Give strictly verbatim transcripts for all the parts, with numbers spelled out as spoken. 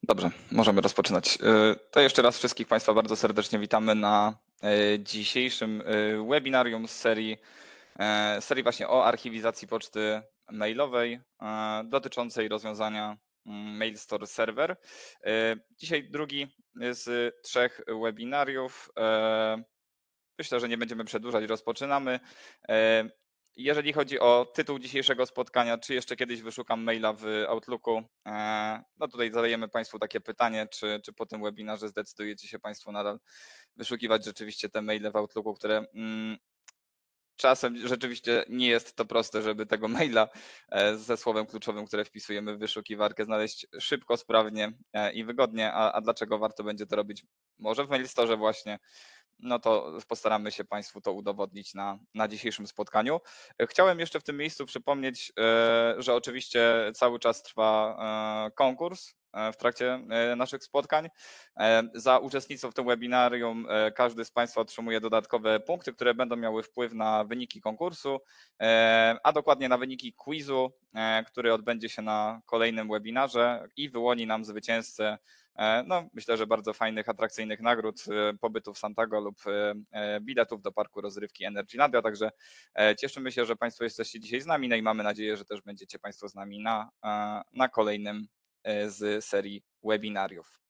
Dobrze, możemy rozpoczynać. To jeszcze raz wszystkich Państwa bardzo serdecznie witamy na dzisiejszym webinarium z serii, serii właśnie o archiwizacji poczty mailowej dotyczącej rozwiązania Mailstore Server. Dzisiaj drugi z trzech webinariów. Myślę, że nie będziemy przedłużać, rozpoczynamy. Jeżeli chodzi o tytuł dzisiejszego spotkania, czy jeszcze kiedyś wyszukam maila w Outlooku, no tutaj zadajemy Państwu takie pytanie, czy, czy po tym webinarze zdecydujecie się Państwo nadal wyszukiwać rzeczywiście te maile w Outlooku, które mm, czasem rzeczywiście nie jest to proste, żeby tego maila ze słowem kluczowym, które wpisujemy w wyszukiwarkę, znaleźć szybko, sprawnie i wygodnie, a, a dlaczego warto będzie to robić może w Mailstore właśnie, no to postaramy się Państwu to udowodnić na, na dzisiejszym spotkaniu. Chciałem jeszcze w tym miejscu przypomnieć, że oczywiście cały czas trwa konkurs w trakcie naszych spotkań. Za uczestnictwo w tym webinarium każdy z Państwa otrzymuje dodatkowe punkty, które będą miały wpływ na wyniki konkursu, a dokładnie na wyniki quizu, który odbędzie się na kolejnym webinarze i wyłoni nam zwycięzcę no, myślę, że bardzo fajnych, atrakcyjnych nagród, pobytu w Santago lub biletów do parku rozrywki Energylandia. Także cieszymy się, że Państwo jesteście dzisiaj z nami, no i mamy nadzieję, że też będziecie Państwo z nami na, na kolejnym z serii webinariów.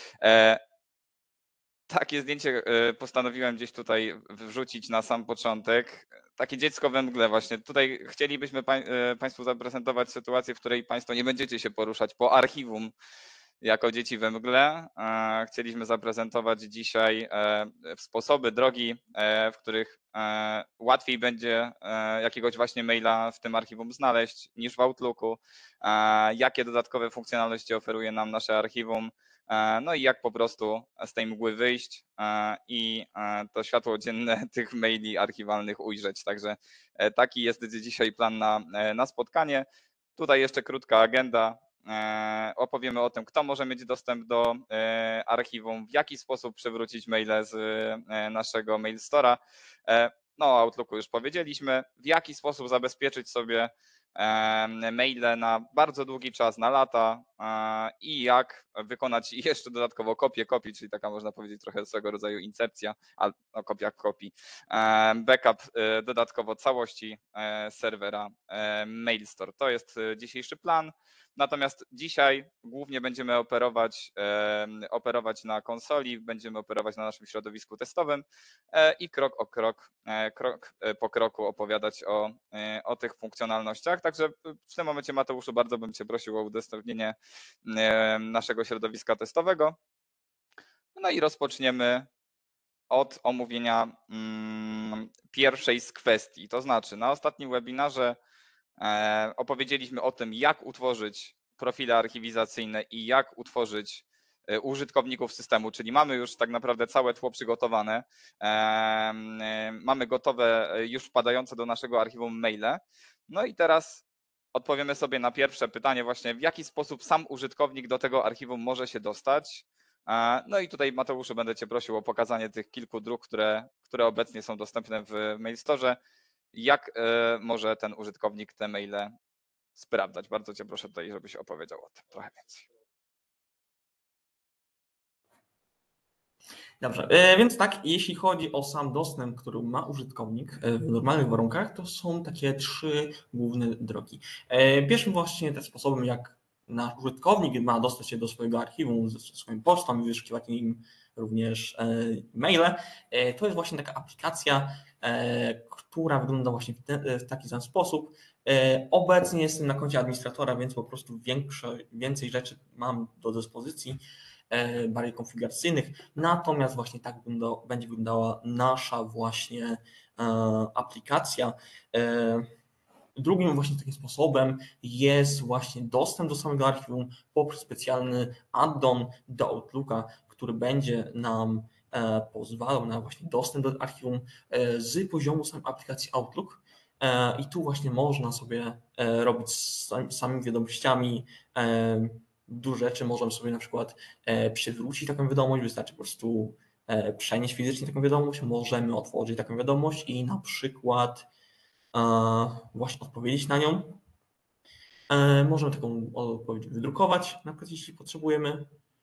Takie zdjęcie postanowiłem gdzieś tutaj wrzucić na sam początek. Takie dziecko we mgle właśnie. Tutaj chcielibyśmy Państwu zaprezentować sytuację, w której Państwo nie będziecie się poruszać po archiwum jako dzieci we mgle. Chcieliśmy zaprezentować dzisiaj sposoby, drogi, w których łatwiej będzie jakiegoś właśnie maila w tym archiwum znaleźć niż w Outlooku, jakie dodatkowe funkcjonalności oferuje nam nasze archiwum, no i jak po prostu z tej mgły wyjść i to światło dzienne tych maili archiwalnych ujrzeć. Także taki jest dzisiaj plan na, na spotkanie. Tutaj jeszcze krótka agenda. Opowiemy o tym, kto może mieć dostęp do archiwum, w jaki sposób przywrócić maile z naszego Mailstore'a. No o Outlooku już powiedzieliśmy, w jaki sposób zabezpieczyć sobie maile na bardzo długi czas, na lata i jak wykonać jeszcze dodatkowo kopię kopii, czyli taka można powiedzieć trochę swego rodzaju incepcja, a no, kopia kopii, backup dodatkowo całości serwera Mailstore. To jest dzisiejszy plan. Natomiast dzisiaj głównie będziemy operować, operować na konsoli, będziemy operować na naszym środowisku testowym i krok o krok, krok po kroku opowiadać o, o tych funkcjonalnościach. Także w tym momencie, Mateuszu, bardzo bym Cię prosił o udostępnienie naszego środowiska testowego. No i rozpoczniemy od omówienia pierwszej z kwestii. To znaczy, na ostatnim webinarze opowiedzieliśmy o tym, jak utworzyć profile archiwizacyjne i jak utworzyć użytkowników systemu, czyli mamy już tak naprawdę całe tło przygotowane, mamy gotowe, już wpadające do naszego archiwum maile. No i teraz odpowiemy sobie na pierwsze pytanie właśnie, w jaki sposób sam użytkownik do tego archiwum może się dostać. No i tutaj, Mateuszu, będę Cię prosił o pokazanie tych kilku dróg, które, które obecnie są dostępne w Mailstore. Jak może ten użytkownik te maile sprawdzać? Bardzo Cię proszę tutaj, żebyś opowiedział o tym trochę więcej. Dobrze, więc tak, jeśli chodzi o sam dostęp, który ma użytkownik w normalnych warunkach, to są takie trzy główne drogi. Pierwszym właśnie tym sposobem, jak nasz użytkownik ma dostać się do swojego archiwum ze swoim pocztą i wyszukiwać nim również maile, to jest właśnie taka aplikacja, która wygląda właśnie w, ten, w taki sam sposób. Obecnie jestem na koncie administratora, więc po prostu większe, więcej rzeczy mam do dyspozycji, bardziej konfiguracyjnych, natomiast właśnie tak będzie wyglądała nasza właśnie aplikacja. Drugim właśnie takim sposobem jest właśnie dostęp do samego archiwum poprzez specjalny add-on do Outlooka, który będzie nam pozwalał na właśnie dostęp do archiwum z poziomu samej aplikacji Outlook. I tu właśnie można sobie robić z samymi wiadomościami dużo rzeczy. Możemy sobie na przykład przywrócić taką wiadomość, wystarczy po prostu przenieść fizycznie taką wiadomość, możemy otworzyć taką wiadomość i na przykład właśnie odpowiedzieć na nią. Możemy taką odpowiedź wydrukować, na przykład jeśli potrzebujemy.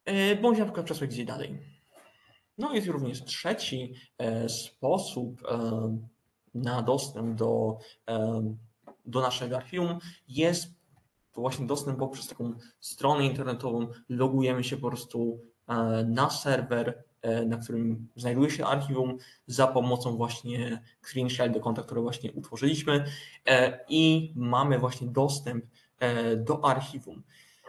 bądź na przykład przesłać gdzieś dalej. No jest również trzeci sposób na dostęp do, do naszego archiwum. Jest to właśnie dostęp poprzez taką stronę internetową. Logujemy się po prostu na serwer, na którym znajduje się archiwum za pomocą właśnie screenshot do konta, które właśnie utworzyliśmy i mamy właśnie dostęp do archiwum.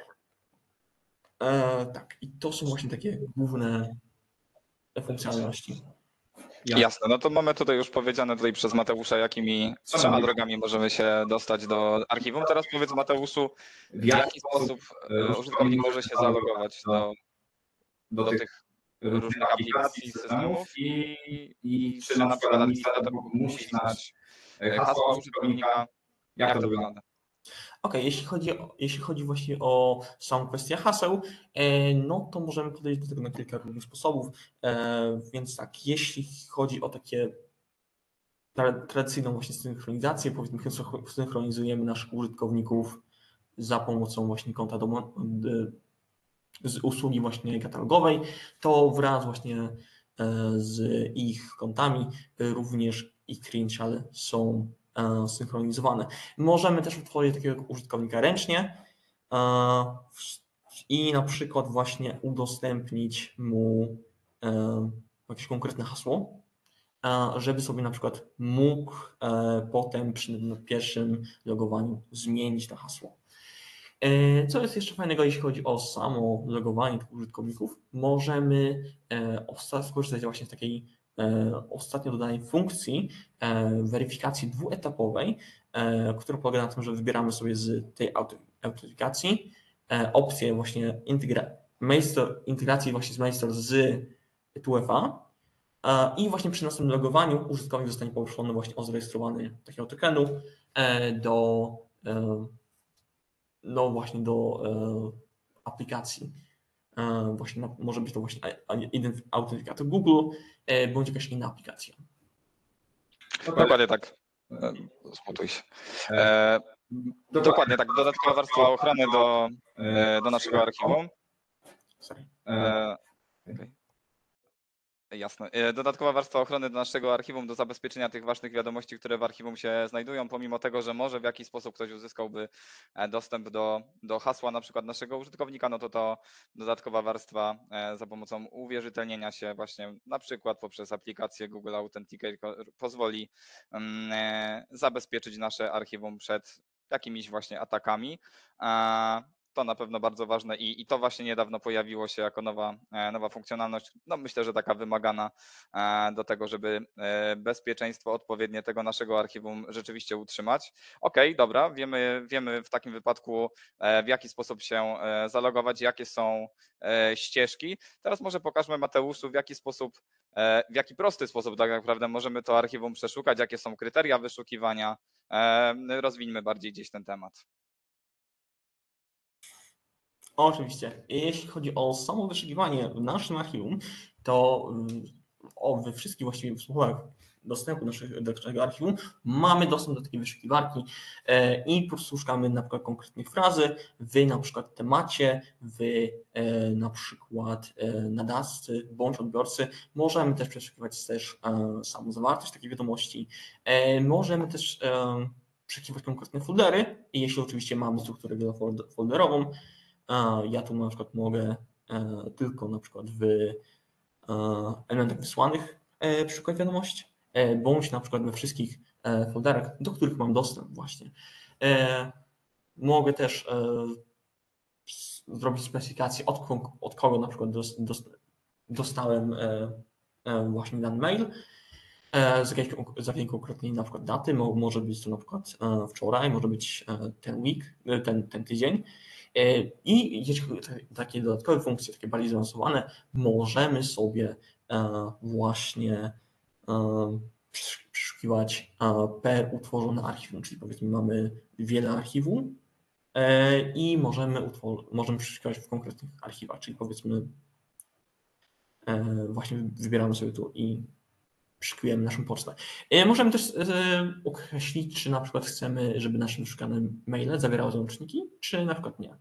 Tak, i to są właśnie takie główne funkcjonalności. Jasne, no to mamy tutaj już powiedziane tutaj przez Mateusza, jakimi trzema drogami możemy się dostać do archiwum. Teraz powiedz, Mateuszu, w jaki sposób użytkownik może się zalogować do, do tych różnych aplikacji, systemów i, i czy na przykład administrator musi znać hasła użytkownika, jak to wygląda? Ok, jeśli chodzi, o, jeśli chodzi właśnie o samą kwestię haseł, no to możemy podejść do tego na kilka różnych sposobów. Więc tak, jeśli chodzi o takie tradycyjną właśnie synchronizację, powiedzmy, synchronizujemy naszych użytkowników za pomocą właśnie konta do, z usługi właśnie katalogowej, to wraz właśnie z ich kontami również ich screenshoty są synchronizowane. Możemy też utworzyć takiego użytkownika ręcznie i na przykład właśnie udostępnić mu jakieś konkretne hasło, żeby sobie na przykład mógł potem przy pierwszym logowaniu zmienić to hasło. Co jest jeszcze fajnego, jeśli chodzi o samo logowanie tych użytkowników? Możemy skorzystać właśnie z takiej ostatnio dodanej funkcji weryfikacji dwuetapowej, która polega na tym, że wybieramy sobie z tej autentykacji opcję właśnie integra integracji właśnie z Mailstore z two F A i właśnie przy następnym logowaniu użytkownik zostanie poproszony właśnie o zarejestrowanie takiego tokenu do no właśnie do aplikacji. Właśnie może być to właśnie autentykator Google bądź jakaś inna aplikacja. Dokładnie tak. Zmutuj się. E, dokładnie tak. Dodatkowa warstwa ochrony do, do naszego archiwum. E, okay. Jasne. Dodatkowa warstwa ochrony do naszego archiwum do zabezpieczenia tych ważnych wiadomości, które w archiwum się znajdują, pomimo tego, że może w jakiś sposób ktoś uzyskałby dostęp do, do hasła na przykład naszego użytkownika, no to to dodatkowa warstwa za pomocą uwierzytelnienia się właśnie na przykład poprzez aplikację Google Authenticator pozwoli zabezpieczyć nasze archiwum przed jakimiś właśnie atakami. To na pewno bardzo ważne i, i to właśnie niedawno pojawiło się jako nowa, nowa funkcjonalność. No myślę, że taka wymagana do tego, żeby bezpieczeństwo odpowiednie tego naszego archiwum rzeczywiście utrzymać. Okej, okay, dobra, wiemy, wiemy w takim wypadku, w jaki sposób się zalogować, jakie są ścieżki. Teraz może pokażmy, Mateuszu, w jaki sposób, w jaki prosty sposób tak naprawdę możemy to archiwum przeszukać, jakie są kryteria wyszukiwania. Rozwińmy bardziej gdzieś ten temat. Oczywiście. Jeśli chodzi o samo wyszukiwanie w naszym archiwum, to o, we wszystkich właściwie sposobach dostępu do naszego, do naszego archiwum mamy dostęp do takiej wyszukiwarki i po prostu szukamy na przykład konkretnych frazy w na przykład temacie, w na przykład nadawcy bądź odbiorcy. Możemy też przeszukiwać też samą zawartość takiej wiadomości. Możemy też przeszukiwać konkretne foldery, jeśli oczywiście mamy strukturę wielofolderową. Ja tu na przykład mogę tylko na przykład w elementach wysłanych przeszukać wiadomość, bądź na przykład we wszystkich folderach, do których mam dostęp właśnie. Mogę też zrobić specyfikację, od, od kogo na przykład dostałem właśnie dany mail, z jakiejś, z jakiej konkretnej na przykład daty, może być to na przykład wczoraj, może być ten week, ten, ten tydzień. I jeśli chodzi o takie dodatkowe funkcje, takie bardziej zaawansowane, możemy sobie właśnie przeszukiwać per utworzone archiwum, czyli powiedzmy mamy wiele archiwum i możemy, utwor- możemy przeszukiwać w konkretnych archiwach, czyli powiedzmy właśnie wybieramy sobie tu i przeszukujemy naszą pocztę. Możemy też określić, czy na przykład chcemy, żeby nasze wyszukane maile zawierały załączniki, czy na przykład nie.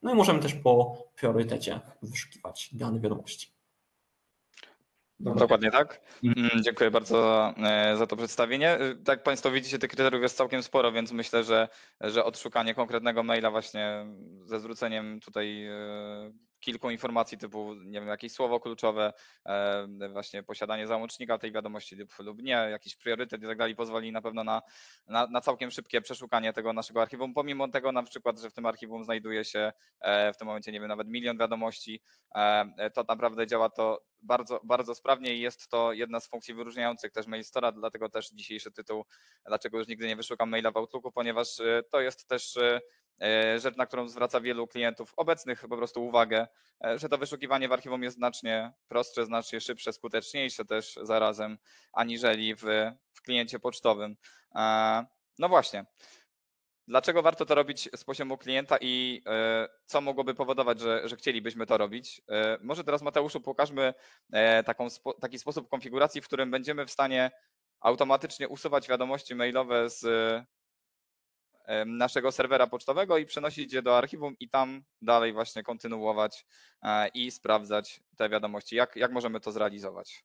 No i możemy też po priorytecie wyszukiwać dane wiadomości. Dobra. Dokładnie tak. Mm, Dziękuję bardzo e, za to przedstawienie. E, Tak jak Państwo widzicie, tych kryteriów jest całkiem sporo, więc myślę, że, że odszukanie konkretnego maila właśnie ze zwróceniem tutaj e, kilku informacji typu, nie wiem, jakieś słowo kluczowe, e, właśnie posiadanie załącznika tej wiadomości lub, lub nie, jakiś priorytet i tak dalej pozwoli na pewno na, na, na całkiem szybkie przeszukanie tego naszego archiwum, pomimo tego na przykład, że w tym archiwum znajduje się e, w tym momencie, nie wiem, nawet milion wiadomości, e, to naprawdę działa to bardzo, bardzo sprawnie i jest to jedna z funkcji wyróżniających też Mailstora, dlatego też dzisiejszy tytuł, dlaczego już nigdy nie wyszukam maila w Outlooku, ponieważ e, to jest też e, e, rzecz, na którą zwraca wielu klientów obecnych po prostu uwagę, e, że to wyszukiwanie w archiwum jest znacznie prostsze, znacznie szybsze, skuteczniejsze też zarazem, aniżeli w, w kliencie pocztowym. E, No właśnie. Dlaczego warto to robić z poziomu klienta i e, co mogłoby powodować, że, że chcielibyśmy to robić? E, Może teraz, Mateuszu, pokażmy e, taką, spo- taki sposób konfiguracji, w którym będziemy w stanie automatycznie usuwać wiadomości mailowe z e, naszego serwera pocztowego i przenosić je do archiwum i tam dalej właśnie kontynuować e, i sprawdzać te wiadomości. Jak, jak możemy to zrealizować?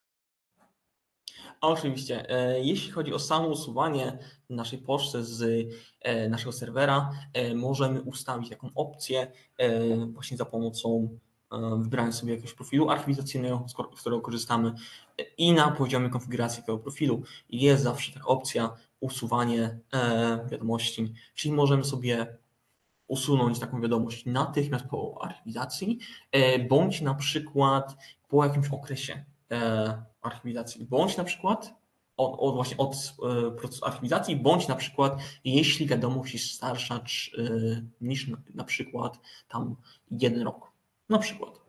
Oczywiście, e, jeśli chodzi o samo usuwanie naszej poczty z e, naszego serwera, e, możemy ustawić taką opcję e, właśnie za pomocą e, wybrania sobie jakiegoś profilu archiwizacyjnego, z ko- z którego korzystamy e, i na poziomie konfiguracji tego profilu jest zawsze taka opcja usuwanie e, wiadomości, czyli możemy sobie usunąć taką wiadomość natychmiast po archiwizacji, e, bądź na przykład po jakimś okresie e, archiwizacji, bądź na przykład od, od właśnie od e, procesu archiwizacji, bądź na przykład jeśli wiadomość jest starsza czy, e, niż na, na przykład tam jeden rok. Na przykład.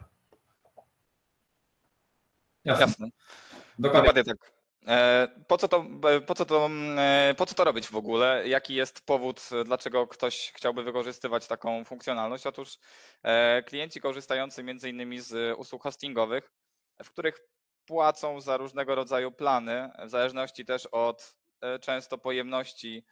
Jasne. Jasne. Dokładnie. Dokładnie tak. E, Po co to, e, po co to, mm, e, po co to robić w ogóle? Jaki jest powód, e, dlaczego ktoś chciałby wykorzystywać taką funkcjonalność? Otóż e, klienci korzystający między innymi z usług hostingowych, w których płacą za różnego rodzaju plany, w zależności też od e, często pojemności,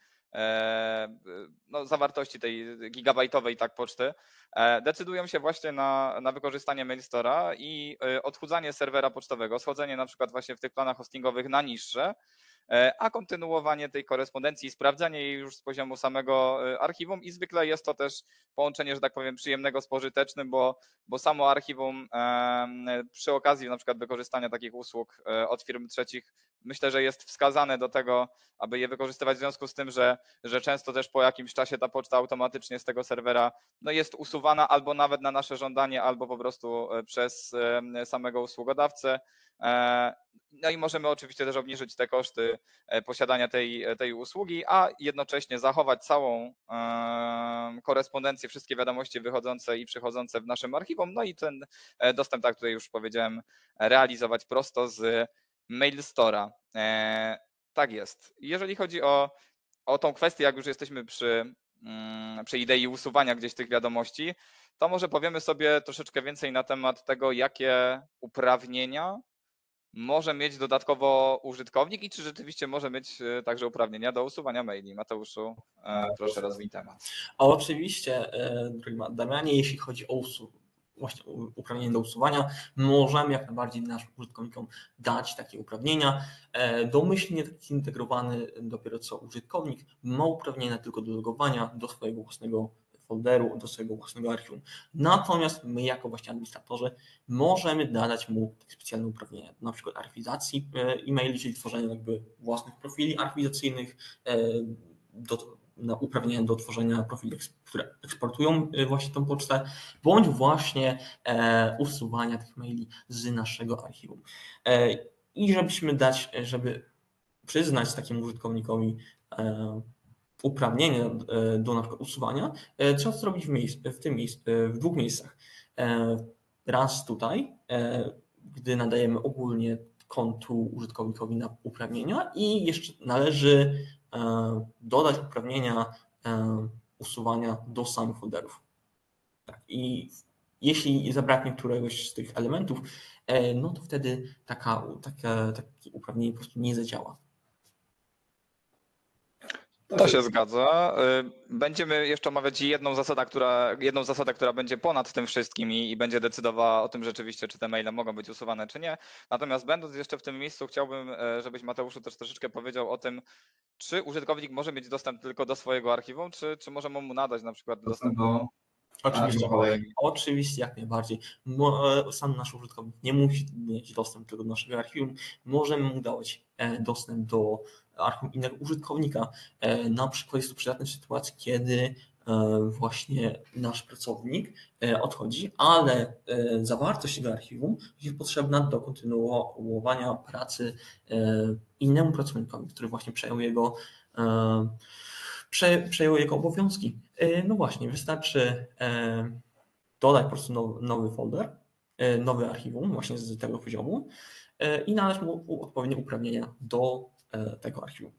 e, no, zawartości tej gigabajtowej tak poczty, e, decydują się właśnie na, na wykorzystanie Mailstora i e, odchudzanie serwera pocztowego, schodzenie na przykład właśnie w tych planach hostingowych na niższe, e, a kontynuowanie tej korespondencji i sprawdzanie jej już z poziomu samego e, archiwum i zwykle jest to też połączenie, że tak powiem, przyjemnego z pożytecznym, bo, bo samo archiwum em, przy okazji na przykład wykorzystania takich usług e, od firm trzecich myślę, że jest wskazane do tego, aby je wykorzystywać w związku z tym, że, że często też po jakimś czasie ta poczta automatycznie z tego serwera no jest usuwana albo nawet na nasze żądanie, albo po prostu e, przez e, samego usługodawcę. E, No i możemy oczywiście też obniżyć te koszty e, posiadania tej, tej usługi, a jednocześnie zachować całą e, korespondencję, wszystkie wiadomości wychodzące i przychodzące w naszym archiwum, no i ten e, dostęp, tak jak tutaj już powiedziałem, realizować prosto z Mailstora. E, Tak jest. Jeżeli chodzi o, o tą kwestię, jak już jesteśmy przy, mm, przy idei usuwania gdzieś tych wiadomości, to może powiemy sobie troszeczkę więcej na temat tego, jakie uprawnienia może mieć dodatkowo użytkownik i czy rzeczywiście może mieć e, także uprawnienia do usuwania maili. Mateuszu, e, proszę rozwij temat. A oczywiście, e, drogi Damianie, jeśli chodzi o usługę, właśnie uprawnienie do usuwania, możemy jak najbardziej naszym użytkownikom dać takie uprawnienia. E, Domyślnie taki zintegrowany dopiero co użytkownik ma uprawnienia tylko do logowania do swojego własnego folderu, do swojego własnego archiwum. Natomiast my jako właśnie administratorzy możemy nadać mu takie specjalne uprawnienia, na przykład archiwizacji e, e-maili, czyli tworzenia jakby własnych profili archiwizacyjnych, e, do, na uprawnienia do tworzenia profili, które eksportują właśnie tą pocztę, bądź właśnie e, usuwania tych maili z naszego archiwum. E, I żebyśmy dać, żeby przyznać takiemu użytkownikowi e, uprawnienie e, do na przykład usuwania, e, trzeba to zrobić w, miejsc, w, tym miejsc, e, w dwóch miejscach. E, raz tutaj, e, gdy nadajemy ogólnie kontu użytkownikowi na uprawnienia i jeszcze należy e, dodać uprawnienia e, usuwania do samych folderów. Tak. I jeśli zabraknie któregoś z tych elementów, e, no to wtedy taka, taka, takie uprawnienie po prostu nie zadziała. To się zgadza. Y, Będziemy jeszcze omawiać jedną zasadę, która, jedną zasadę, która będzie ponad tym wszystkim i, i będzie decydowała o tym rzeczywiście, czy te maile mogą być usuwane, czy nie. Natomiast będąc jeszcze w tym miejscu, chciałbym, e, żebyś Mateuszu też troszeczkę powiedział o tym, czy użytkownik może mieć dostęp tylko do swojego archiwum, czy, czy możemy mu nadać na przykład dostęp Dostęp do Oczywiście, kolejnych. oczywiście, jak najbardziej. Mo- e, Sam nasz użytkownik nie musi mieć dostępu tylko do naszego archiwum. Możemy mu dać e, dostęp do archiwum innego użytkownika. E, Na przykład jest to przydatne w sytuacji, kiedy e, właśnie nasz pracownik e, odchodzi, ale e, zawartość tego archiwum jest potrzebna do kontynuowania pracy e, innemu pracownikowi, który właśnie przejął jego e, prze, przejął jego obowiązki. E, No właśnie, wystarczy e, dodać po prostu nowy, nowy folder, e, nowe archiwum właśnie z tego poziomu e, i nadać mu odpowiednie uprawnienia do e, tego archiwum.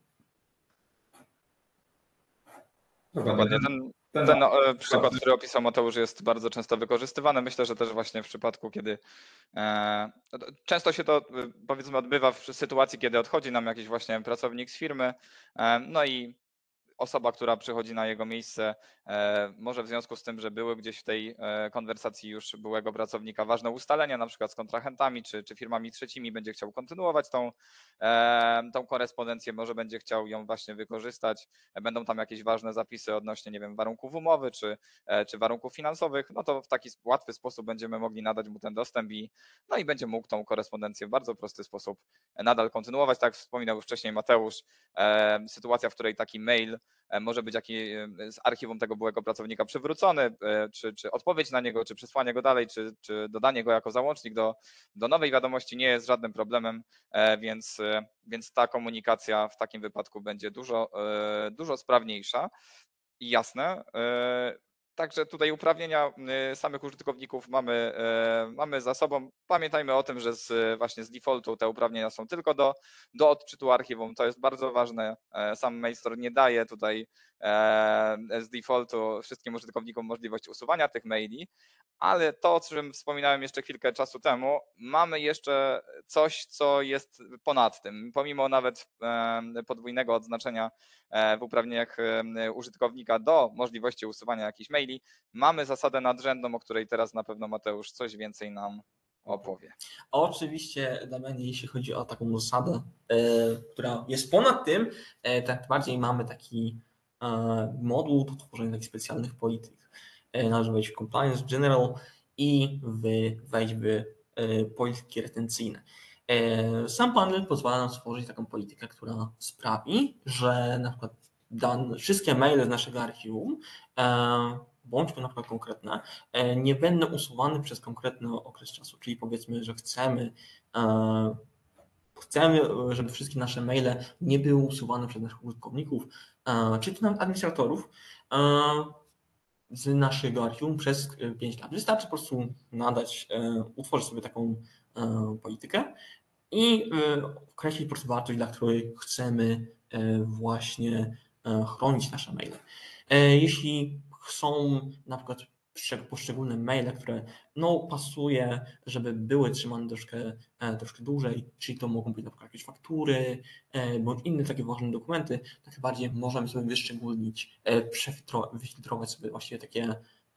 Dokładnie. Ten, Ten, ten e, przykład, który opisał Mateusz, jest bardzo często wykorzystywany. Myślę, że też właśnie w przypadku, kiedy e, no to często się to e, powiedzmy odbywa w sytuacji, kiedy odchodzi nam jakiś właśnie pracownik z firmy, e, no i osoba, która przychodzi na jego miejsce, e, może w związku z tym, że były gdzieś w tej e, konwersacji już byłego pracownika ważne ustalenia, na przykład z kontrahentami czy, czy firmami trzecimi, będzie chciał kontynuować tą, e, tą korespondencję, może będzie chciał ją właśnie wykorzystać. Będą tam jakieś ważne zapisy odnośnie, nie wiem, warunków umowy czy, e, czy warunków finansowych, no to w taki łatwy sposób będziemy mogli nadać mu ten dostęp i, no i będzie mógł tą korespondencję w bardzo prosty sposób nadal kontynuować. Tak jak wspominał już wcześniej Mateusz, e, sytuacja, w której taki mail może być jaki z archiwum tego byłego pracownika przywrócony, czy, czy odpowiedź na niego, czy przesłanie go dalej, czy, czy dodanie go jako załącznik do, do nowej wiadomości nie jest żadnym problemem, więc, więc ta komunikacja w takim wypadku będzie dużo, dużo sprawniejsza i jasne. Także tutaj uprawnienia samych użytkowników mamy, mamy za sobą. Pamiętajmy o tym, że z, właśnie z defaultu te uprawnienia są tylko do, do odczytu archiwum. To jest bardzo ważne. Sam Mailstore nie daje tutaj z defaultu wszystkim użytkownikom możliwość usuwania tych maili, ale to, o czym wspominałem jeszcze chwilkę czasu temu, mamy jeszcze coś, co jest ponad tym. Pomimo nawet podwójnego odznaczenia w uprawnieniach użytkownika do możliwości usuwania jakichś maili, mamy zasadę nadrzędną, o której teraz na pewno Mateusz coś więcej nam opowie. Oczywiście, Damianie, jeśli chodzi o taką zasadę, e, która jest ponad tym, e, tak bardziej mamy taki e, moduł do tworzenia takich specjalnych polityk. E, Należy wejść w Compliance General i w, wejść w e, polityki retencyjne. E, Sam panel pozwala nam stworzyć taką politykę, która sprawi, że na przykład dane, wszystkie maile z naszego archiwum, e, bądź na przykład konkretne, nie będą usuwane przez konkretny okres czasu, czyli powiedzmy, że chcemy, chcemy, żeby wszystkie nasze maile nie były usuwane przez naszych użytkowników, czy to nawet administratorów z naszego archiwum przez pięć lat. Wystarczy po prostu nadać, utworzyć sobie taką politykę i określić po prostu wartość, dla której chcemy właśnie chronić nasze maile. Jeśli są na przykład poszczególne maile, które no, pasuje, żeby były trzymane troszkę, troszkę dłużej, czyli to mogą być na przykład jakieś faktury bądź inne takie ważne dokumenty, tak bardziej możemy sobie wyszczególnić, wyfiltrować sobie właściwie takie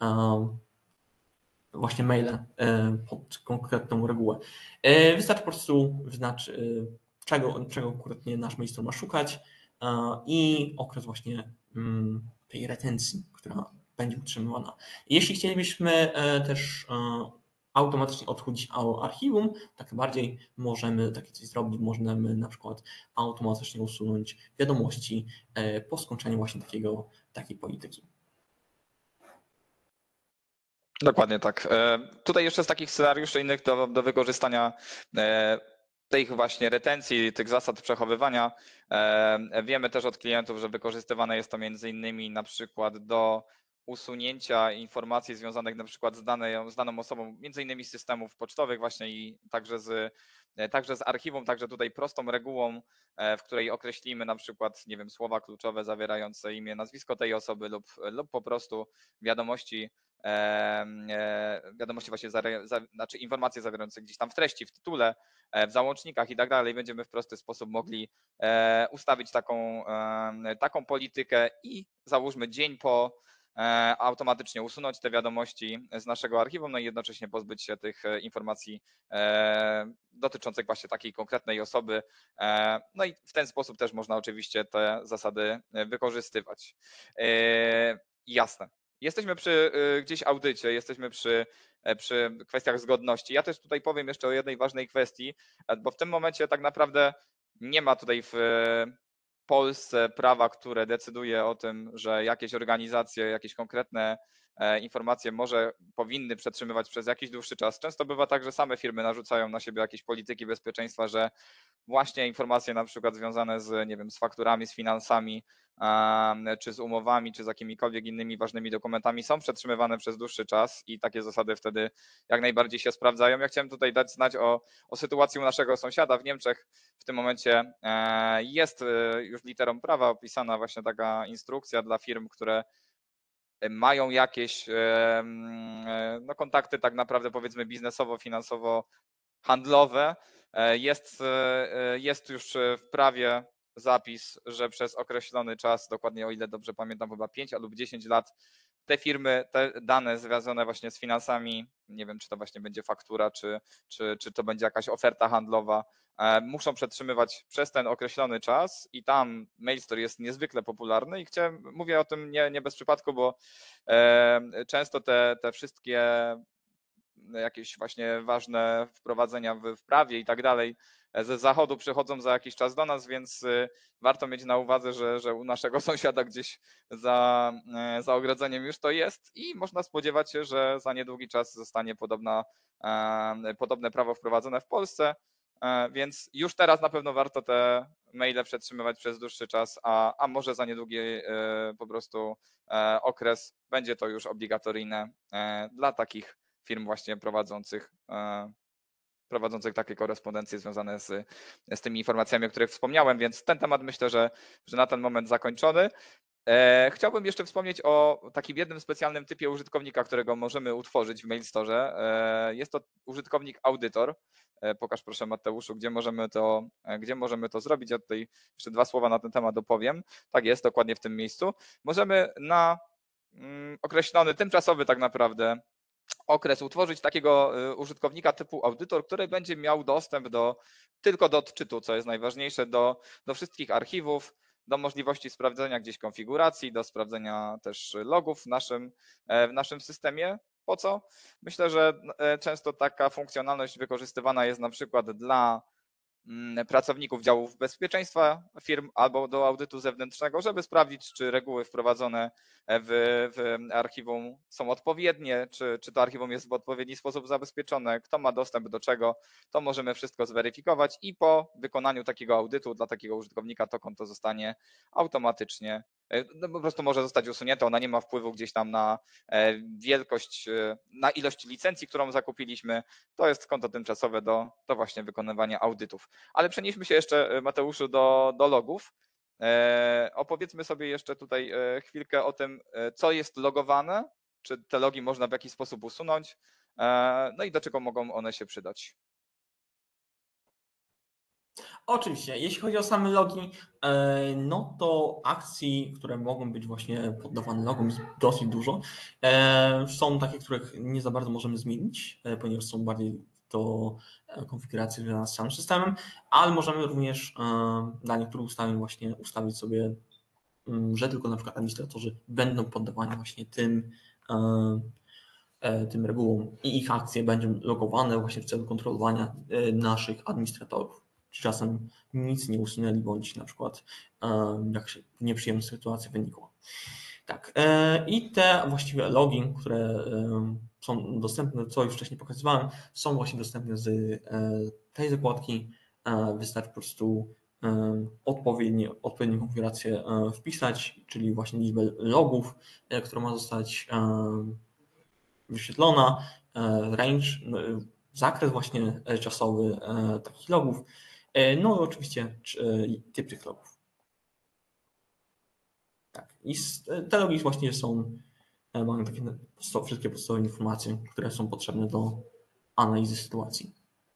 właśnie maile pod konkretną regułę. Wystarczy po prostu wyznaczyć, czego, czego konkretnie nasz mailstore ma szukać i okres właśnie tej retencji, która będzie utrzymywana. Jeśli chcielibyśmy też automatycznie odchudzić archiwum, tak bardziej możemy takie coś zrobić, możemy na przykład automatycznie usunąć wiadomości po skończeniu właśnie takiego, takiej polityki. Dokładnie tak. Tutaj jeszcze z takich scenariuszy innych do, do wykorzystania tych właśnie retencji, tych zasad przechowywania. Wiemy też od klientów, że wykorzystywane jest to między innymi na przykład do usunięcia informacji związanych na przykład z, danej, z daną osobą, między innymi z systemów pocztowych właśnie i także z, także z archiwum, także tutaj prostą regułą, w której określimy na przykład, nie wiem, słowa kluczowe zawierające imię, nazwisko tej osoby lub, lub po prostu wiadomości wiadomości właśnie, za, za, znaczy informacje zawierające gdzieś tam w treści, w tytule, w załącznikach i tak dalej, będziemy w prosty sposób mogli ustawić taką, taką politykę i załóżmy dzień po automatycznie usunąć te wiadomości z naszego archiwum, no i jednocześnie pozbyć się tych informacji dotyczących właśnie takiej konkretnej osoby. No i w ten sposób też można oczywiście te zasady wykorzystywać. Jasne. Jesteśmy przy gdzieś audycie, jesteśmy przy, przy kwestiach zgodności. Ja też tutaj powiem jeszcze o jednej ważnej kwestii, bo w tym momencie tak naprawdę nie ma tutaj w Polsce prawa, które decyduje o tym, że jakieś organizacje, jakieś konkretne informacje może powinny przetrzymywać przez jakiś dłuższy czas. Często bywa tak, że same firmy narzucają na siebie jakieś polityki bezpieczeństwa, że właśnie informacje na przykład związane z, nie wiem, z fakturami, z finansami, czy z umowami, czy z jakimikolwiek innymi ważnymi dokumentami są przetrzymywane przez dłuższy czas i takie zasady wtedy jak najbardziej się sprawdzają. Ja chciałem tutaj dać znać o, o sytuacji u naszego sąsiada w Niemczech. W tym momencie jest już literą prawa opisana właśnie taka instrukcja dla firm, które mają jakieś no, kontakty tak naprawdę powiedzmy biznesowo, finansowo handlowe. Jest, jest już w prawie zapis, że przez określony czas, dokładnie o ile dobrze pamiętam, chyba pięć lub dziesięć lat, te firmy, te dane związane właśnie z finansami, nie wiem, czy to właśnie będzie faktura, czy, czy, czy to będzie jakaś oferta handlowa, muszą przetrzymywać przez ten określony czas i tam Mailstore jest niezwykle popularny i chciałem, mówię o tym nie, nie bez przypadku, bo często te, te wszystkie jakieś właśnie ważne wprowadzenia w, w prawie i tak dalej ze zachodu przychodzą za jakiś czas do nas, więc warto mieć na uwadze, że, że u naszego sąsiada gdzieś za, za ogrodzeniem już to jest i można spodziewać się, że za niedługi czas zostanie podobna, podobne prawo wprowadzone w Polsce, więc już teraz na pewno warto te maile przetrzymywać przez dłuższy czas, a, a może za niedługi po prostu okres będzie to już obligatoryjne dla takich firm właśnie prowadzących, prowadzących takie korespondencje związane z, z tymi informacjami, o których wspomniałem, więc ten temat myślę, że, że na ten moment zakończony. Chciałbym jeszcze wspomnieć o takim jednym specjalnym typie użytkownika, którego możemy utworzyć w Mailstore. Jest to użytkownik audytor. Pokaż proszę, Mateuszu, gdzie możemy to, gdzie możemy to zrobić. Ja tutaj jeszcze dwa słowa na ten temat dopowiem. Tak jest, dokładnie w tym miejscu. Możemy na określony, tymczasowy tak naprawdę okres utworzyć takiego użytkownika typu audytor, który będzie miał dostęp do, tylko do odczytu, co jest najważniejsze, do, do wszystkich archiwów, do możliwości sprawdzenia gdzieś konfiguracji, do sprawdzenia też logów w naszym, w naszym systemie. Po co? Myślę, że często taka funkcjonalność wykorzystywana jest na przykład dla pracowników działów bezpieczeństwa firm albo do audytu zewnętrznego, żeby sprawdzić, czy reguły wprowadzone w, w archiwum są odpowiednie, czy, czy to archiwum jest w odpowiedni sposób zabezpieczone, kto ma dostęp do czego, to możemy wszystko zweryfikować i po wykonaniu takiego audytu dla takiego użytkownika to konto zostanie automatycznie, no po prostu może zostać usunięte, ona nie ma wpływu gdzieś tam na wielkość, na ilość licencji, którą zakupiliśmy, to jest konto tymczasowe do, do właśnie wykonywania audytów. Ale przenieśmy się jeszcze, Mateuszu, do, do logów. E, opowiedzmy sobie jeszcze tutaj chwilkę o tym, co jest logowane, czy te logi można w jakiś sposób usunąć, e, no i do czego mogą one się przydać. Oczywiście, jeśli chodzi o same logi, no to akcji, które mogą być właśnie poddawane logom jest dosyć dużo. Są takie, których nie za bardzo możemy zmienić, ponieważ są bardziej do konfiguracji związane z samym systemem, ale możemy również dla niektórych ustawień właśnie ustawić sobie, że tylko na przykład administratorzy będą poddawani właśnie tym, tym regułom i ich akcje będą logowane właśnie w celu kontrolowania naszych administratorów. Czy czasem nic nie usunęli, bądź na przykład jak się nieprzyjemna sytuacja wynikła. Tak. I te właściwe logi, które są dostępne, co już wcześniej pokazywałem, są właśnie dostępne z tej zakładki. Wystarczy po prostu odpowiednie, odpowiednią konfigurację wpisać, czyli właśnie liczbę logów, która ma zostać wyświetlona, range, zakres właśnie czasowy takich logów, no i oczywiście typ tych logów. Tak. I te logi właśnie są e, mamy takie podsta- wszystkie podstawowe informacje, które są potrzebne do analizy sytuacji.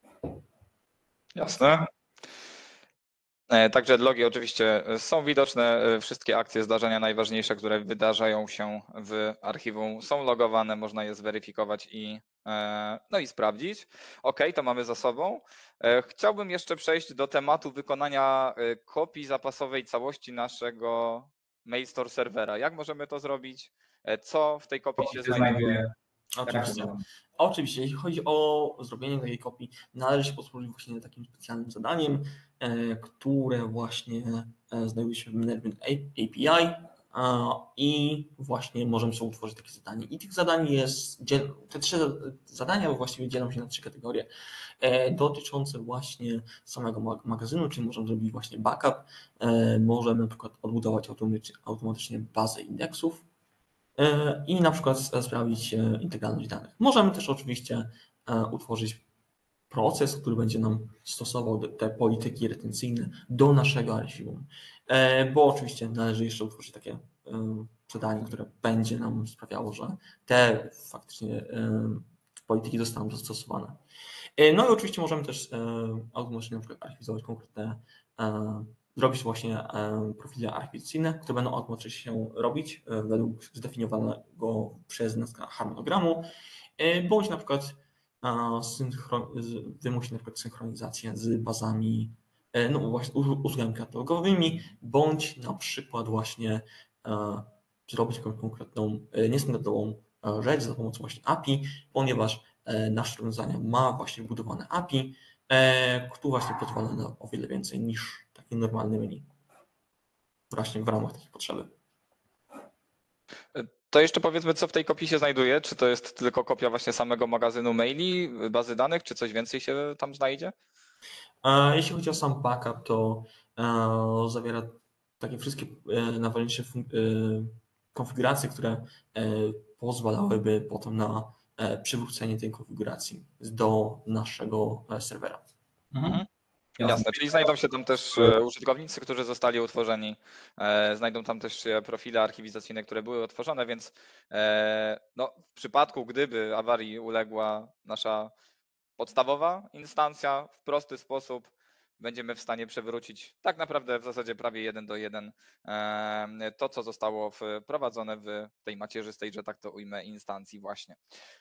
Jasne. E, Także logi oczywiście e, są widoczne, e, wszystkie akcje, zdarzenia najważniejsze, które wydarzają się w archiwum są logowane, można je zweryfikować i, e, no i sprawdzić. OK, to mamy za sobą. E, Chciałbym jeszcze przejść do tematu wykonania e, kopii zapasowej całości naszego Mailstore serwera. Jak możemy to zrobić? E, Co w tej kopii się znajduje? znajduje. Oczywiście. Tak, Oczywiście, jeśli chodzi o zrobienie takiej kopii, należy się posłużyć właśnie takim specjalnym zadaniem, e, które właśnie e, znajduje się w Management A P I e, i właśnie możemy sobie utworzyć takie zadanie. I tych zadań jest, dziel- te trzy zadania właściwie dzielą się na trzy kategorie e, dotyczące właśnie samego mag- magazynu, czyli możemy zrobić właśnie backup, e, możemy na przykład odbudować automatycznie, automatycznie bazę indeksów, i na przykład sprawdzić integralność danych. Możemy też oczywiście utworzyć proces, który będzie nam stosował te polityki retencyjne do naszego archiwum, bo oczywiście należy jeszcze utworzyć takie zadanie, które będzie nam sprawiało, że te faktycznie polityki zostaną zastosowane. No i oczywiście możemy też automatycznie na przykład archiwizować konkretne, zrobić właśnie profile archiwizacyjne, które będą automatycznie się robić według zdefiniowanego przez nas harmonogramu, bądź na przykład wymusić na przykład synchronizację z bazami, no właśnie usługami katalogowymi, bądź na przykład właśnie zrobić konkretną, niestandardową rzecz za pomocą właśnie A P I, ponieważ nasze rozwiązanie ma właśnie wbudowane A P I, które właśnie pozwala na o wiele więcej niż takie normalne menu. Właśnie w ramach takiej potrzeby. To jeszcze powiedzmy, co w tej kopii się znajduje. Czy to jest tylko kopia właśnie samego magazynu maili, bazy danych, czy coś więcej się tam znajdzie? Jeśli chodzi o sam backup, to zawiera takie wszystkie najważniejsze konfiguracje, które pozwalałyby potem na przywrócenie tej konfiguracji do naszego serwera. Mhm. Jasne, czyli znajdą się tam też użytkownicy, którzy zostali utworzeni, znajdą tam też się profile archiwizacyjne, które były otworzone, więc no, w przypadku, gdyby awarii uległa nasza podstawowa instancja, w prosty sposób będziemy w stanie przywrócić tak naprawdę w zasadzie prawie jeden do jeden to, co zostało wprowadzone w tej macierzystej, że tak to ujmę, instancji właśnie.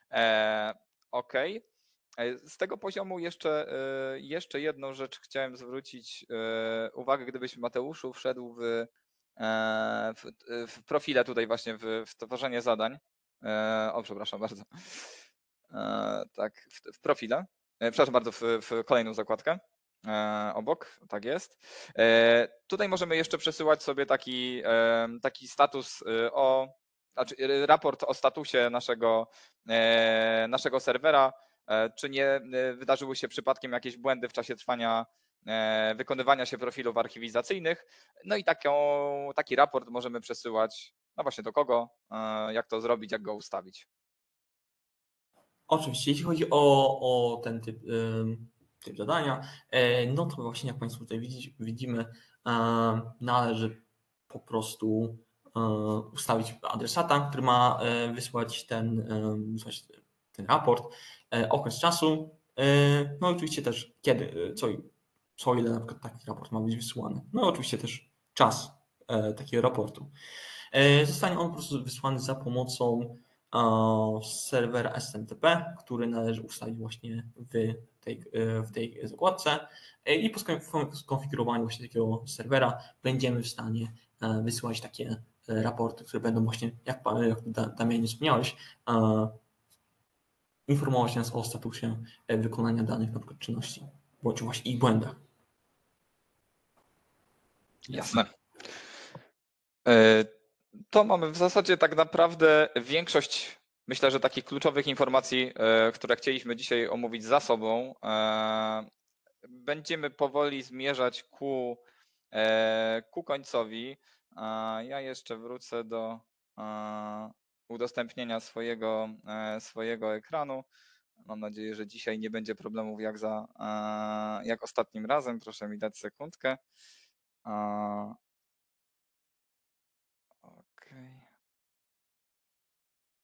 OK. Z tego poziomu jeszcze, jeszcze jedną rzecz chciałem zwrócić uwagę, gdybyś, Mateuszu, wszedł w, w, w profile tutaj właśnie, w, w tworzenie zadań. O, przepraszam bardzo. Tak, w, w profile. Przepraszam bardzo, w, w kolejną zakładkę obok, tak jest. Tutaj możemy jeszcze przesyłać sobie taki, taki status o, znaczy raport o statusie naszego, naszego serwera, czy nie wydarzyły się przypadkiem jakieś błędy w czasie trwania wykonywania się profilów archiwizacyjnych. No i taką, taki raport możemy przesyłać, no właśnie do kogo, jak to zrobić, jak go ustawić. Oczywiście, jeśli chodzi o, o ten typ, typ zadania, no to właśnie jak Państwo tutaj widzimy, należy po prostu ustawić adresata, który ma wysłać ten, wysłać ten raport, okres czasu, no i oczywiście też kiedy, co, co ile na przykład taki raport ma być wysłany. No i oczywiście też czas takiego raportu. Zostanie on po prostu wysłany za pomocą serwera S M T P, który należy ustawić właśnie w tej, w tej zakładce i po skonfigurowaniu właśnie takiego serwera będziemy w stanie wysyłać takie raporty, które będą właśnie, jak, jak Damianie wspomniałeś, informować nas o statusie wykonania danych na przykład czynności, bądź właśnie ich błędach. Jasne. To mamy w zasadzie tak naprawdę większość, myślę, że takich kluczowych informacji, które chcieliśmy dzisiaj omówić za sobą. Będziemy powoli zmierzać ku, ku końcowi. Ja jeszcze wrócę do udostępnienia swojego, swojego ekranu. Mam nadzieję, że dzisiaj nie będzie problemów jak, za, jak ostatnim razem. Proszę mi dać sekundkę. OK.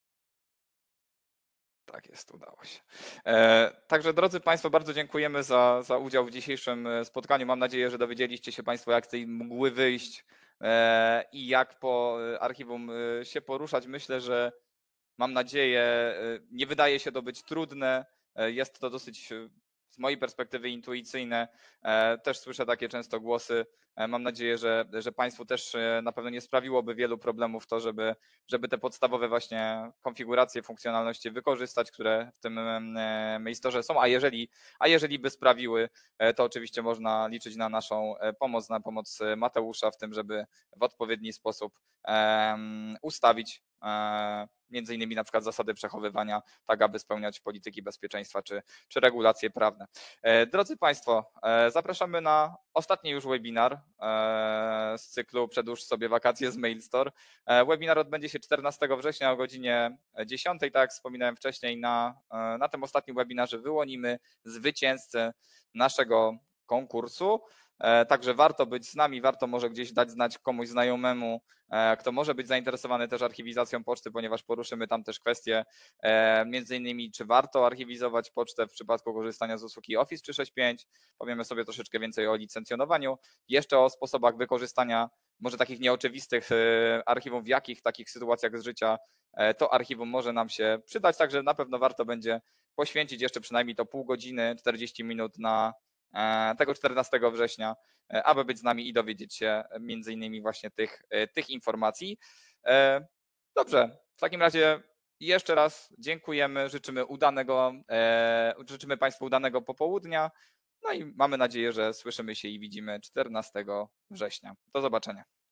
Tak jest, udało się. E, Także drodzy Państwo, bardzo dziękujemy za, za udział w dzisiejszym e, spotkaniu. Mam nadzieję, że dowiedzieliście się Państwo, jak z tej mgły wyjść e, i jak po e, archiwum e, się poruszać. Myślę, że mam nadzieję, e, nie wydaje się to być trudne. E, Jest to dosyć e, z mojej perspektywy intuicyjne. E, Też słyszę takie często głosy. E, Mam nadzieję, że, że Państwu też e, na pewno nie sprawiłoby wielu problemów to, żeby, żeby te podstawowe właśnie konfiguracje, funkcjonalności wykorzystać, które w tym e, Mailstorze są, a jeżeli, a jeżeli by sprawiły, e, to oczywiście można liczyć na naszą e, pomoc, na pomoc e, Mateusza w tym, żeby w odpowiedni sposób em, ustawić e, między innymi na przykład zasady przechowywania, tak aby spełniać polityki bezpieczeństwa czy, czy regulacje prawne. E, Drodzy Państwo, e, zapraszamy na ostatni już webinar e, z cyklu Przedłuż sobie wakacje z Mailstore. E, Webinar odbędzie się czternastego września o godzinie dziesiątej, tak jak wspominałem wcześniej. Na, e, na tym ostatnim webinarze wyłonimy zwycięzcę naszego konkursu. E, Także warto być z nami, warto może gdzieś dać znać komuś znajomemu, e, kto może być zainteresowany też archiwizacją poczty, ponieważ poruszymy tam też kwestie e, między innymi, czy warto archiwizować pocztę w przypadku korzystania z usługi Office trzysta sześćdziesiąt pięć. Powiemy sobie troszeczkę więcej o licencjonowaniu, jeszcze o sposobach wykorzystania może takich nieoczywistych e, archiwum, w jakich takich sytuacjach z życia e, to archiwum może nam się przydać, także na pewno warto będzie poświęcić jeszcze przynajmniej to pół godziny, czterdzieści minut na e, tego czternastego września, e, aby być z nami i dowiedzieć się między innymi właśnie tych, e, tych informacji. E, Dobrze, w takim razie jeszcze raz dziękujemy, życzymy udanego, e, życzymy Państwu udanego popołudnia, no i mamy nadzieję, że słyszymy się i widzimy czternastego września. Do zobaczenia.